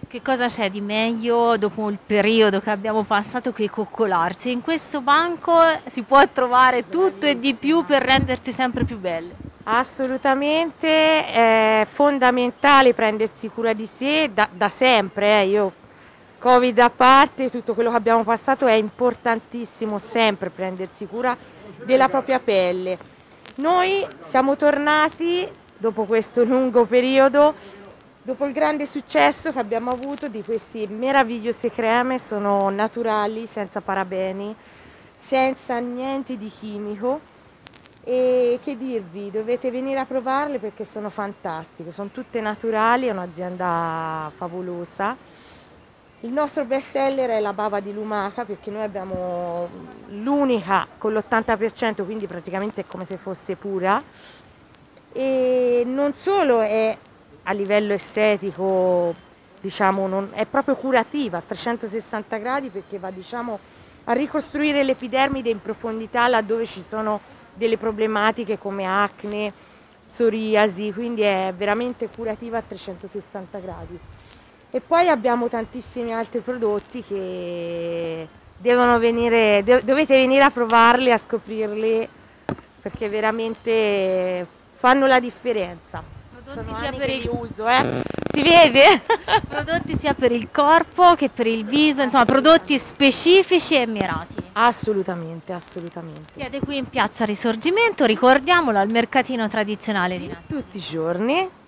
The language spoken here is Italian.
Che cosa c'è di meglio dopo il periodo che abbiamo passato che coccolarsi? In questo banco si può trovare tutto e di più Bravissima. per rendersi sempre più belle. Assolutamente è fondamentale prendersi cura di sé da sempre. Io, Covid a parte, tutto quello che abbiamo passato è importantissimo sempre prendersi cura della propria pelle. Noi siamo tornati dopo questo lungo periodo, dopo il grande successo che abbiamo avuto di queste meravigliose creme, sono naturali, senza parabeni, senza niente di chimico. E che dirvi, dovete venire a provarle perché sono fantastiche, sono tutte naturali, è un'azienda favolosa. Il nostro best seller è la bava di lumaca perché noi abbiamo l'unica con l'80%, quindi praticamente è come se fosse pura. E non solo è a livello estetico, diciamo, è proprio curativa a 360 gradi perché va, diciamo, a ricostruire l'epidermide in profondità laddove ci sono delle problematiche come acne, psoriasi, quindi è veramente curativa a 360 gradi. E poi abbiamo tantissimi altri prodotti che dovete venire a provarli, a scoprirli, perché veramente fanno la differenza. Prodotti Sono sia anni per che il, li uso, si vede? prodotti sia per il corpo che per il viso, insomma, prodotti specifici e mirati. Assolutamente, assolutamente. Siete qui in Piazza Risorgimento, ricordiamolo, al mercatino tradizionale di Natale. Tutti i giorni.